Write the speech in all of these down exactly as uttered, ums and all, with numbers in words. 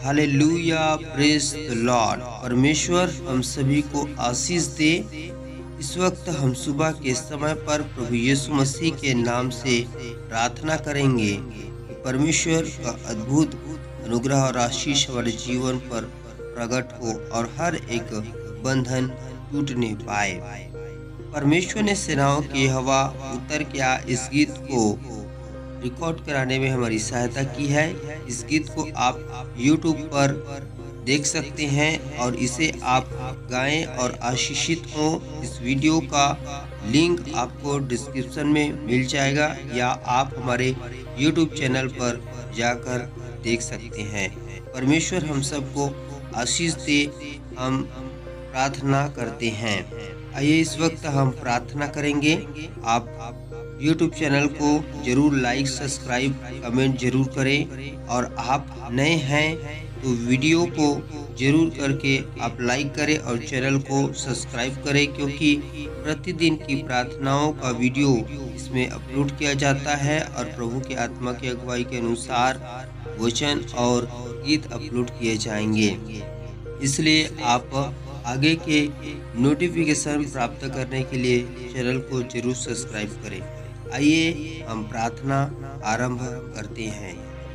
Hallelujah, praise the Lord. परमेश्वर हम सभी को आशीष दे। इस वक्त हम सुबह के समय पर प्रभु यीशु मसीह के नाम से प्रार्थना करेंगे कि परमेश्वर का अद्भुत अनुग्रह और आशीष हमारे जीवन पर प्रकट हो और हर एक बंधन टूटने पाए। परमेश्वर ने सेनाओं की हवा उतर के इस गीत को रिकॉर्ड कराने में हमारी सहायता की है। इस गीत को आप यूट्यूब पर देख सकते हैं और इसे आप गाएं और आशीषित हों। इस वीडियो का लिंक आपको डिस्क्रिप्शन में मिल जाएगा या आप हमारे यूट्यूब चैनल पर जाकर देख सकते हैं। परमेश्वर हम सबको आशीष दे। हम प्रार्थना करते हैं। आइए इस वक्त हम प्रार्थना करेंगे। आप यूट्यूब चैनल को जरूर लाइक, सब्सक्राइब, कमेंट जरूर करें और आप नए हैं तो वीडियो को जरूर करके आप लाइक करें और चैनल को सब्सक्राइब करें, क्योंकि प्रतिदिन की प्रार्थनाओं का वीडियो इसमें अपलोड किया जाता है और प्रभु की आत्मा की अगुवाई के अनुसार वचन और गीत अपलोड किए जाएंगे। इसलिए आप आगे के नोटिफिकेशन प्राप्त करने के लिए चैनल को जरूर सब्सक्राइब करें। आइए हम प्रार्थना आरंभ करते हैं।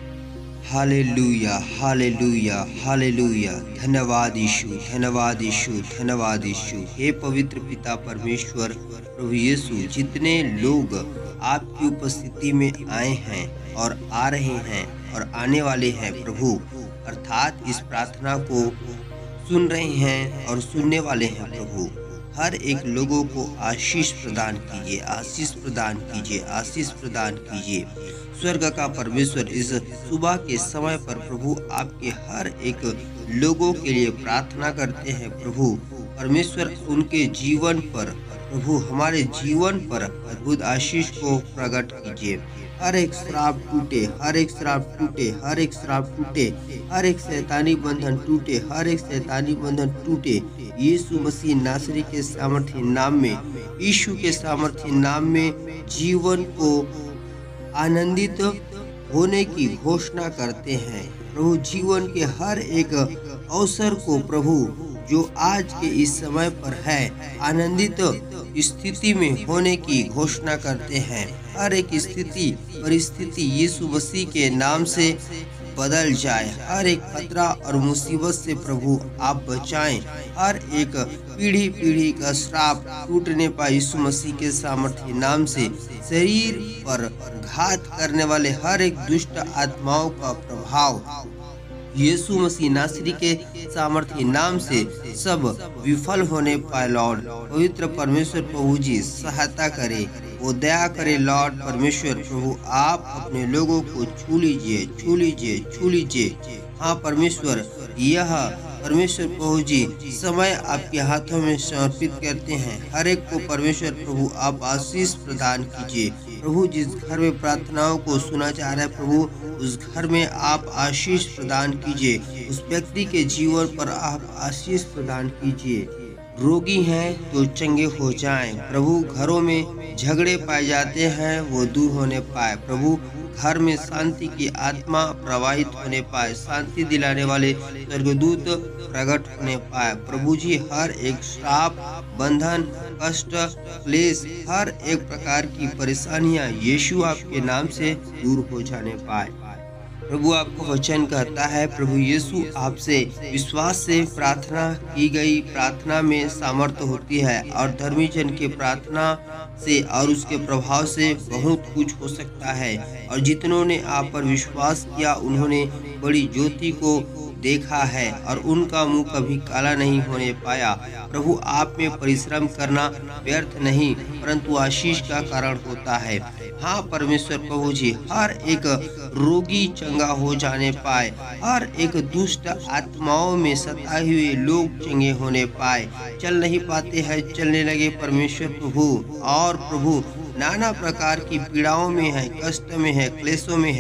Hallelujah, hallelujah, hallelujah. धन्यवाद यीशु, धन्यवाद यीशु, धन्यवाद यीशु। हे पवित्र पिता परमेश्वर प्रभु यीशु, जितने लोग आपकी उपस्थिति में आए हैं और आ रहे हैं और आने वाले हैं प्रभु, अर्थात इस प्रार्थना को सुन रहे हैं और सुनने वाले हैं प्रभु, हर एक लोगों को आशीष प्रदान कीजिए, आशीष प्रदान कीजिए, आशीष प्रदान कीजिए। स्वर्ग का परमेश्वर इस सुबह के समय पर प्रभु आपके हर एक लोगों के लिए प्रार्थना करते हैं प्रभु। परमेश्वर उनके जीवन पर प्रभु, हमारे जीवन पर अद्भुत आशीष को प्रकट कीजिए। हर एक श्राप टूटे, हर एक श्राप टूटे, हर एक श्राप टूटे, हर एक शैतानी बंधन टूटे, हर एक शैतानी बंधन टूटे। यीशु मसीह नासरी के सामर्थ्य नाम में, यीशु के सामर्थ्य नाम में जीवन को आनंदित होने की घोषणा करते हैं प्रभु। जीवन के हर एक अवसर को प्रभु, जो आज के इस समय पर है, आनंदित स्थिति में होने की घोषणा करते हैं। हर एक स्थिति परिस्थिति यीशु मसीह के नाम से बदल जाए। हर एक खतरा और मुसीबत से प्रभु आप बचाएं। हर एक पीढ़ी पीढ़ी का श्राप टूटने पाए यीशु मसीह के सामर्थ्य नाम से। शरीर पर घात करने वाले हर एक दुष्ट आत्माओं का प्रभाव यीशु मसीह नासरी के सामर्थ्य नाम से सब विफल होने पाए। लॉर्ड पवित्र परमेश्वर प्रभु जी सहायता करे, वो दया करे। लॉर्ड परमेश्वर प्रभु, आप अपने लोगों को छू लीजिए, छू लीजिए, छू लीजिए। हाँ परमेश्वर, यह परमेश्वर प्रभु जी समय आपके हाथों में समर्पित करते हैं। हर एक को परमेश्वर प्रभु आप आशीष प्रदान कीजिए प्रभु। जिस घर में प्रार्थनाओं को सुना जा रहा है प्रभु, उस घर में आप आशीष प्रदान कीजिए। उस व्यक्ति के जीवन पर आप आशीष प्रदान कीजिए। रोगी हैं तो चंगे हो जाएं प्रभु। घरों में झगड़े पाए जाते हैं, वो दूर होने पाए प्रभु। घर में शांति की आत्मा प्रवाहित होने पाए, शांति दिलाने वाले स्वर्गदूत प्रकट होने पाए प्रभु जी। हर एक श्राप, बंधन, कष्ट, क्लेश, हर एक प्रकार की परेशानियां यीशु आपके नाम से दूर हो जाने पाए प्रभु। आपको वचन कहता है प्रभु यीशु आपसे विश्वास से प्रार्थना की गई प्रार्थना में सामर्थ्य होती है, और धर्मी जन के प्रार्थना से और उसके प्रभाव से बहुत कुछ हो सकता है। और जितनों ने आप पर विश्वास किया उन्होंने बड़ी ज्योति को देखा है और उनका मुंह कभी काला नहीं होने पाया प्रभु। आप में परिश्रम करना व्यर्थ नहीं परंतु आशीष का कारण होता है। हाँ परमेश्वर प्रभु जी, हर एक रोगी चंगा हो जाने पाए, हर एक दुष्ट आत्माओं में सताए हुए लोग चंगे होने पाए। चल नहीं पाते हैं, चलने लगे परमेश्वर प्रभु। और प्रभु नाना प्रकार की पीड़ाओं में है, कष्ट में है, क्लेशों में है,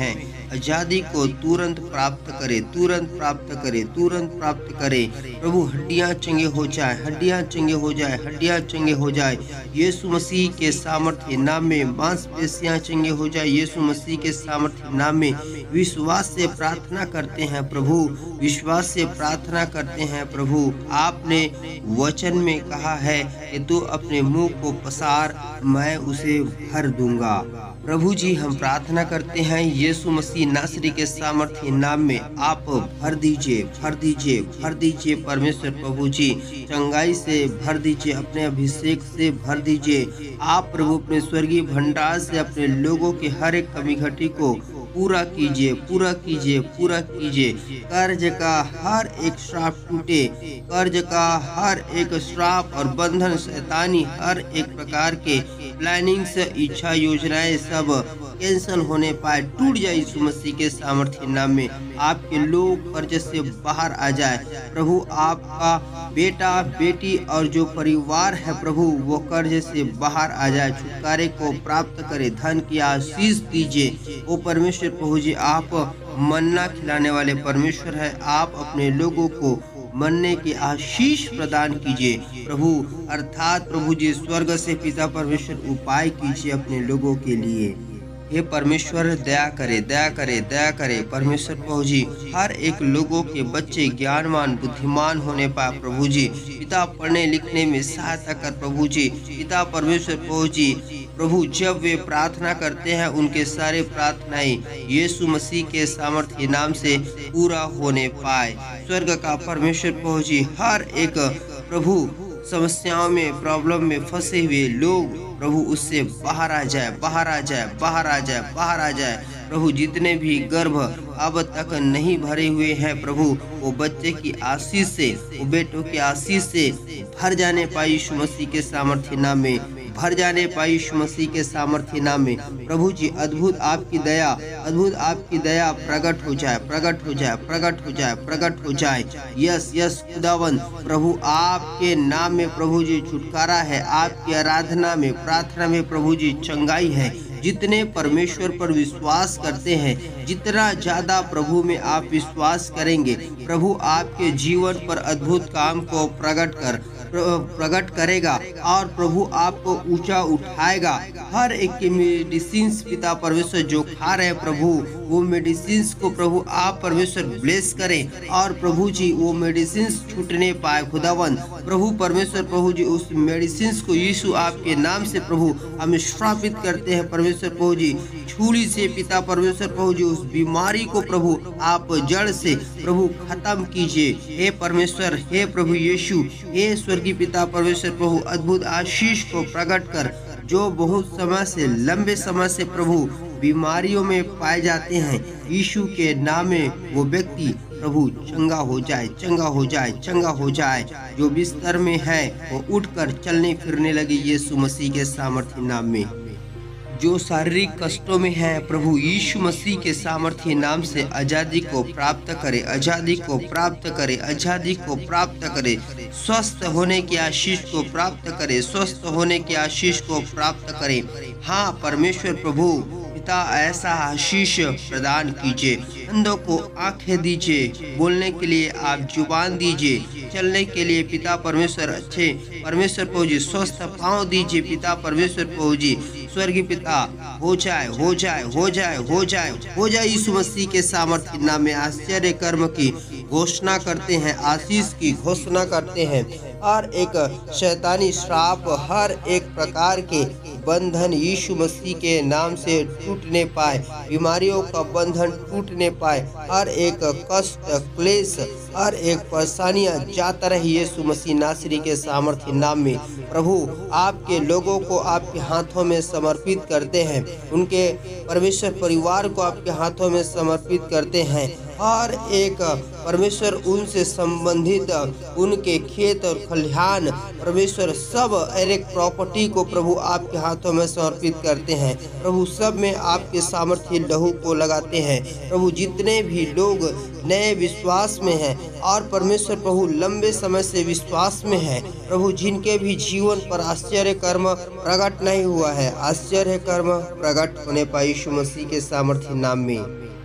आजादी को तुरंत प्राप्त करे, तुरंत प्राप्त करे, तुरंत प्राप्त करे। प्रभु हड्डियां चंगे हो जाए, हड्डियां चंगे हो जाए, हड्डियां चंगे हो जाए यीशु मसीह के सामर्थ्य नाम में। मांसपेशियां चंगे हो जाए यीशु मसीह के सामर्थ्य नाम में। विश्वास से प्रार्थना करते हैं प्रभु, विश्वास से प्रार्थना करते हैं प्रभु। आपने वचन में कहा है कि तू अपने मुंह को पसार, मैं उसे भर दूंगा। प्रभु जी, हम प्रार्थना करते हैं यीशु मसीह नासरी के सामर्थ्य नाम में, आप भर दीजिए, भर दीजिए, भर दीजिए परमेश्वर प्रभु जी। चंगाई से भर दीजिए, अपने अभिषेक से भर दीजिए। आप प्रभु अपने स्वर्गीय भंडार से अपने लोगों के हर एक कमी घटी को पूरा कीजिए, पूरा कीजिए, पूरा कीजिए। कर्ज का हर एक श्राप टूटे, कर्ज का हर एक श्राप और बंधन, शैतानी हर एक प्रकार के प्लानिंग्स, इच्छा, योजनाएं सब कैंसल होने पाए, टूट जाए यीशु मसीह के सामर्थ्य नाम में। आपके लोग कर्ज से बाहर आ जाए प्रभु। आपका बेटा बेटी और जो परिवार है प्रभु, वो कर्ज से बाहर आ जाए, छुटकारे को प्राप्त करे, धन की आशीष दीजिए। ओ परमेश्वर प्रभु जी, आप मन्ना खिलाने वाले परमेश्वर है। आप अपने लोगों को मन्ने की आशीष प्रदान कीजिए प्रभु, अर्थात प्रभु जी स्वर्ग से पिता परमेश्वर उपाय कीजिए अपने लोगों के लिए। हे परमेश्वर दया करे, दया करे, दया करे परमेश्वर प्रभु जी। हर एक लोगों के बच्चे ज्ञानवान बुद्धिमान होने पाए प्रभु जी। पिता पढ़ने लिखने में सहायता कर प्रभु जी। पिता परमेश्वर प्रभु जी, प्रभु जब वे प्रार्थना करते हैं उनके सारे प्रार्थनाएं यीशु मसीह के सामर्थ्य नाम से पूरा होने पाए। स्वर्ग का परमेश्वर प्रभु जी, हर एक प्रभु समस्याओं में, प्रॉब्लम में फंसे हुए लोग प्रभु उससे बाहर आ जाए, बाहर आ जाए, बाहर आ जाए, बाहर आ जाए प्रभु। जितने भी गर्भ अब तक नहीं भरे हुए हैं प्रभु, वो बच्चे की आशीष से, वो बेटों की आशीष से भर जाने पाए यीशु मसीह के सामर्थ्य नाम में, भर जाने पाए यीशु मसीह के सामर्थ्य नाम में। प्रभु जी अद्भुत आपकी दया, अद्भुत आपकी दया प्रकट हो जाए, प्रकट हो जाए, प्रकट हो जाए, प्रकट हो जाए। यस यस खुदावन प्रभु, आपके नाम में प्रभु जी छुटकारा है, आपकी आराधना में, प्रार्थना में प्रभु जी चंगाई है। जितने परमेश्वर पर विश्वास करते हैं, जितना ज्यादा प्रभु में आप विश्वास करेंगे, प्रभु आपके जीवन पर अद्भुत काम को प्रकट कर प्रकट करेगा और प्रभु आपको ऊंचा उठाएगा। हर एक की मेडिसिन पिता परमेश्वर जो खा रहे हैं प्रभु, वो मेडिसिन को प्रभु आप परमेश्वर ब्लेस करें और प्रभु जी वो मेडिसिन छूटने पाए खुदावन। प्रभु परमेश्वर प्रभु जी उस मेडिसिन को यीशु आपके नाम से प्रभु हम श्रापित करते हैं परमेश्वर प्रभु जी। छुरी से पिता परमेश्वर प्रभु जी उस बीमारी को प्रभु आप जड़ से प्रभु खत्म कीजिए। हे परमेश्वर, हे प्रभु यीशु, हे स्वर्गीय पिता परमेश्वर प्रभु, अद्भुत आशीष को प्रकट कर। जो बहुत समय से, लंबे समय से प्रभु बीमारियों में पाए जाते हैं, यीशु के नाम में वो व्यक्ति प्रभु चंगा हो जाए, चंगा हो जाए, चंगा हो जाए। जो बिस्तर में है वो उठकर चलने फिरने लगे यीशु मसीह के सामर्थ्य नाम में। जो शारीरिक कष्टों में है प्रभु यीशु मसीह के सामर्थ्य नाम से आजादी को प्राप्त करे, आजादी को प्राप्त करे, आजादी को प्राप्त करे। स्वस्थ होने की आशीष को प्राप्त करे, स्वस्थ होने की आशीष को प्राप्त करे। हाँ परमेश्वर प्रभु पिता, ऐसा आशीष प्रदान कीजिए। अंधों को आंखें दीजिए, बोलने के लिए आप जुबान दीजिए, चलने के लिए पिता परमेश्वर अच्छे परमेश्वर प्रभु जी स्वस्थ पांव दीजिए पिता परमेश्वर प्रभु जी। स्वर्गीय पिता हो जाए, हो जाए, हो जाए, हो जाए, हो जाए यीशु मसीह के सामर्थ्य नाम में। आश्चर्य कर्म की घोषणा करते हैं, आशीष की घोषणा करते हैं। हर एक शैतानी श्राप, हर एक प्रकार के बंधन यीशु मसीह के नाम से टूटने पाए, बीमारियों का बंधन टूटने पाए। हर एक कष्ट, क्लेश, हर एक परेशानियां जाता रहे यीशु मसीह नासरी के सामर्थ्य नाम में। प्रभु आपके लोगों को आपके हाथों में समर्पित करते हैं, उनके परमेश्वर परिवार को आपके हाथों में समर्पित करते हैं। हर एक परमेश्वर उनसे संबंधित उनके खेत और खलिहान परमेश्वर सब हर एक प्रॉपर्टी को प्रभु आपके हाथों में समर्पित करते हैं। प्रभु सब में आपके सामर्थ्य लहू को लगाते हैं। प्रभु जितने भी लोग नए विश्वास में हैं और परमेश्वर प्रभु लंबे समय से विश्वास में हैं, प्रभु जिनके भी जीवन पर आश्चर्य कर्म प्रकट नहीं हुआ है, आश्चर्य कर्म प्रकट होने पाए यीशु मसीह के सामर्थ्य नाम में।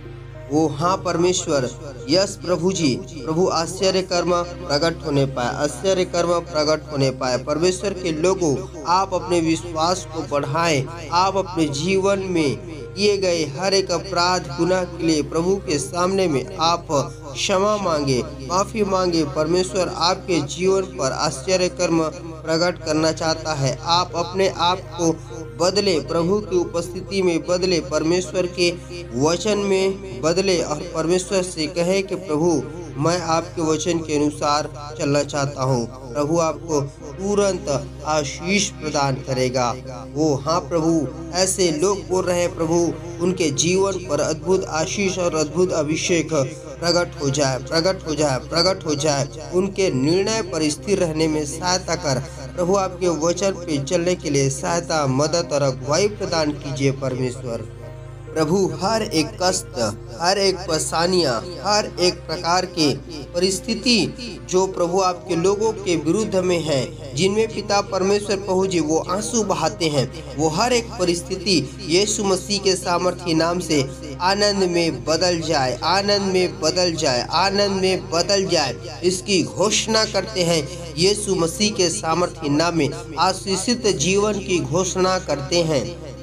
ओ हाँ परमेश्वर, यस प्रभु जी, प्रभु आश्चर्य कर्म प्रकट होने पाए, आश्चर्य कर्म प्रकट होने पाए। परमेश्वर के लोगों, आप अपने विश्वास को बढ़ाएं। आप अपने जीवन में किए गए हर एक अपराध गुनाह के लिए प्रभु के सामने में आप क्षमा मांगे, माफी मांगे। परमेश्वर आपके जीवन पर आश्चर्य कर्म प्रकट करना चाहता है। आप अपने आप को बदले, प्रभु की उपस्थिति में बदले, परमेश्वर के वचन में बदले और परमेश्वर से कहे कि प्रभु मैं आपके वचन के अनुसार चलना चाहता हूँ। प्रभु आपको तुरंत आशीष प्रदान करेगा। वो हाँ प्रभु, ऐसे लोग बोल रहे हैं प्रभु, उनके जीवन पर अद्भुत आशीष और अद्भुत अभिषेक प्रकट हो जाए, प्रकट हो जाए, प्रकट हो जाए। उनके निर्णय पर स्थिर रहने में सहायता कर प्रभु, आपके वचन पे चलने के लिए सहायता, मदद और अगुवाई प्रदान कीजिए परमेश्वर। प्रभु हर एक कष्ट, हर एक परेशानियां, हर एक प्रकार के परिस्थिति जो प्रभु आपके लोगों के विरुद्ध में है, जिनमें पिता परमेश्वर प्रभु जी वो आंसू बहाते हैं, वो हर एक परिस्थिति यीशु मसीह के सामर्थ्य नाम से आनंद में बदल जाए, आनंद में बदल जाए, आनंद में बदल जाए। इसकी घोषणा करते हैं यीशु मसीह के सामर्थ्य नाम में। आशीषित जीवन की घोषणा करते हैं,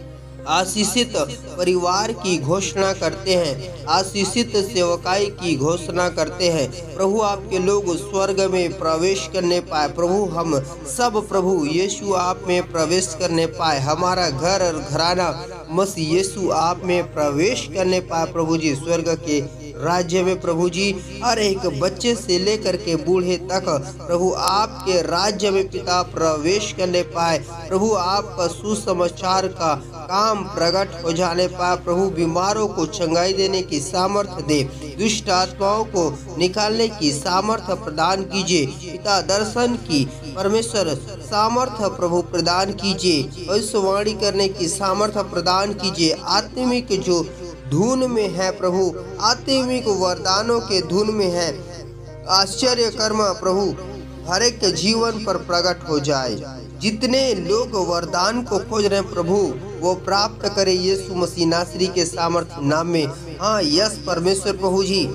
आशीषित परिवार की घोषणा करते हैं, आशीषित सेवकाई की घोषणा करते हैं। प्रभु आपके लोग स्वर्ग में प्रवेश करने पाए। प्रभु हम सब प्रभु यीशु आप में प्रवेश करने पाए। हमारा घर और घराना मसीह यीशु आप में प्रवेश करने पाए। प्रभु जी स्वर्ग के राज्य में प्रभु जी हर एक बच्चे से लेकर के बूढ़े तक प्रभु आपके राज्य में पिता प्रवेश करने पाए। प्रभु आपका सुसमाचार का काम प्रकट हो जाने पाए। प्रभु बीमारों को चंगाई देने की सामर्थ्य दे, दुष्ट आत्माओं को निकालने की सामर्थ्य प्रदान कीजिए। पिता दर्शन की परमेश्वर सामर्थ्य प्रभु प्रदान कीजिए, भविष्यवाणी करने की सामर्थ्य प्रदान कीजिए। आत्मिक जो धुन में है प्रभु, आत्मिक वरदानों के धुन में है, आश्चर्य कर्म प्रभु हर एक जीवन पर प्रकट हो जाए। जितने लोग वरदान को खोज रहे हैं प्रभु, वो प्राप्त करे यीशु मसीह नासरी के सामर्थ्य नाम में। हाँ यस परमेश्वर प्रभु जी,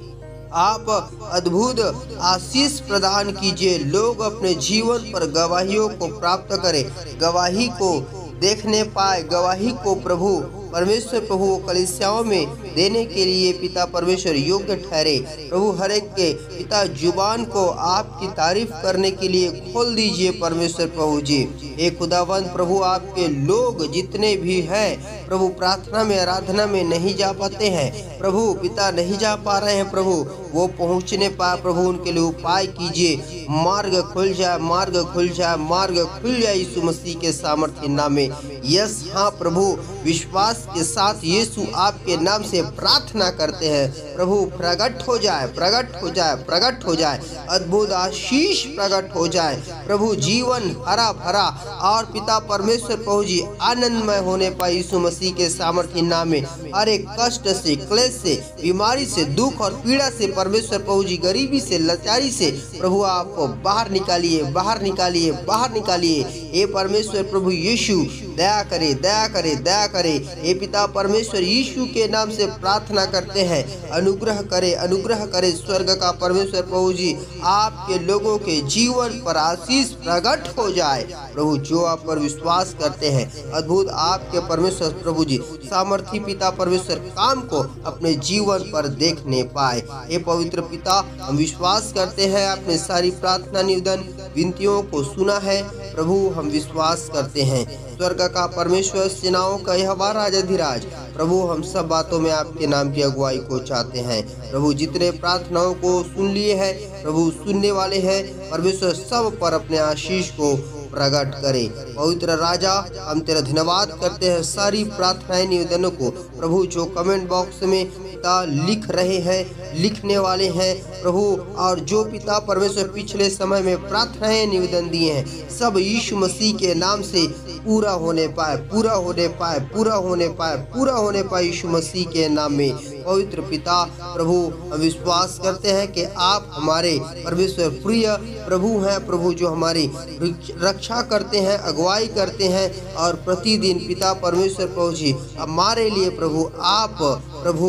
आप अद्भुत आशीष प्रदान कीजिए। लोग अपने जीवन पर गवाहियों को प्राप्त करें, गवाही को देखने पाए, गवाही को प्रभु परमेश्वर प्रभु कलीसियाओं में देने के लिए पिता परमेश्वर योग्य ठहरे। प्रभु हर एक के पिता जुबान को आपकी तारीफ करने के लिए खोल दीजिए परमेश्वर प्रभु जी। हे खुदावंद प्रभु, आपके लोग जितने भी हैं प्रभु प्रार्थना में आराधना में नहीं जा पाते हैं प्रभु, पिता नहीं जा पा रहे हैं प्रभु, वो पहुंचने पाए प्रभु, उनके लिए उपाय कीजिए। मार्ग खुल जाए, मार्ग खुल जाए, मार्ग खुल जाए यीशु मसीह के सामर्थ्य नाम में। यस हाँ प्रभु, विश्वास के साथ यीशु आपके नाम से प्रार्थना करते हैं प्रभु, प्रकट हो जाए, प्रकट हो जाए, प्रकट हो जाए, अद्भुत आशीष प्रकट हो जाए प्रभु। जीवन हरा भरा और पिता परमेश्वर प्रभु जी आनंदमय होने पाए यीशु मसीह के सामर्थ्य नाम में। हर एक कष्ट से, क्लेश से, बीमारी से, दुख और पीड़ा से परमेश्वर प्रभु जी, गरीबी से, लाचारी से प्रभु आप बाहर निकालिए, बाहर निकालिए, बाहर निकालिए। हे परमेश्वर प्रभु यीशु दया करे, दया करे, दया करे। हे पिता परमेश्वर यीशु के नाम से प्रार्थना करते हैं, अनुग्रह करे, अनुग्रह करे स्वर्ग का परमेश्वर प्रभु जी, आपके लोगों के जीवन पर आशीष प्रकट हो जाए प्रभु। जो आप पर विश्वास करते हैं अद्भुत आपके परमेश्वर प्रभु जी सामर्थी पिता परमेश्वर काम को अपने जीवन पर देखने पाए। हे पवित्र पिता, हम विश्वास करते हैं आपने सारी प्रार्थना निवेदन विनतियों को सुना है प्रभु। हम विश्वास करते हैं स्वर्ग का परमेश्वर, सेनाओं का यहोवा राजाधिराज प्रभु, हम सब बातों में आपके नाम की अगुवाई को चाहते हैं प्रभु। जितने प्रार्थनाओं को सुन लिए हैं प्रभु, सुनने वाले हैं परमेश्वर, सब पर अपने आशीष को प्रकट करे। पवित्र राजा, हम तेरा धन्यवाद करते हैं सारी प्रार्थनाएं निवेदनों को प्रभु, जो कमेंट बॉक्स में पिता लिख रहे हैं, लिखने वाले हैं प्रभु, और जो पिता परमेश्वर पिछले समय में प्रार्थनाएं निवेदन दिए हैं, सब यीशु मसीह के नाम से पूरा होने पाए, पूरा होने पाए, पूरा होने पाए, पूरा होने पाए यीशु मसीह के नाम में। पवित्र पिता प्रभु, हम विश्वास करते हैं कि आप हमारे परमेश्वर प्रिय प्रभु हैं प्रभु, जो हमारी रक्षा करते हैं, अगुवाई करते हैं, और प्रतिदिन पिता परमेश्वर प्रभु जी हमारे लिए प्रभु आप प्रभु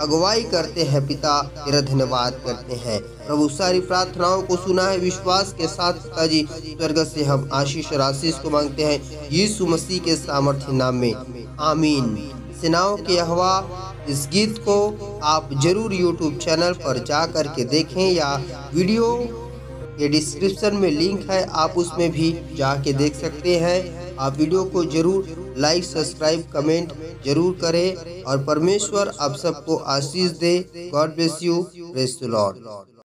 अगुवाई करते हैं पिता, तेरा धन्यवाद करते हैं। प्रभु सारी प्रार्थनाओं को सुना है। विश्वास के साथ पिताजी स्वर्ग से हम आशीष और आशीष को मांगते हैं यीशु मसीह के सामर्थ्य नाम में, आमीन। सेनाओं के यहोवा इस गीत को आप जरूर यूट्यूब चैनल पर जा कर के देखें, या वीडियो के डिस्क्रिप्शन में लिंक है, आप उसमें भी जाके देख सकते हैं। आप वीडियो को जरूर लाइक, सब्सक्राइब, कमेंट जरूर करें और परमेश्वर आप सबको आशीष दे। God bless you. Praise the Lord.